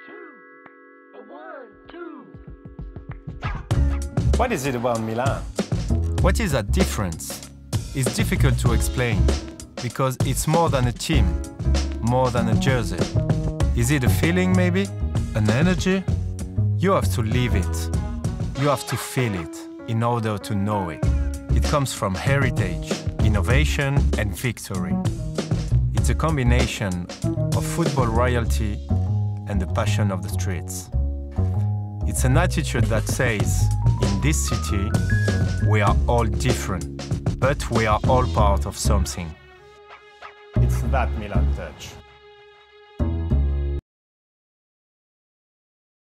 What is it about Milan? What is that difference? It's difficult to explain, because it's more than a team, more than a jersey. Is it a feeling maybe? An energy? You have to live it. You have to feel it in order to know it. It comes from heritage, innovation and victory. It's a combination of football royalty and the passion of the streets. It's an attitude that says, in this city, we are all different, but we are all part of something. It's that Milan touch.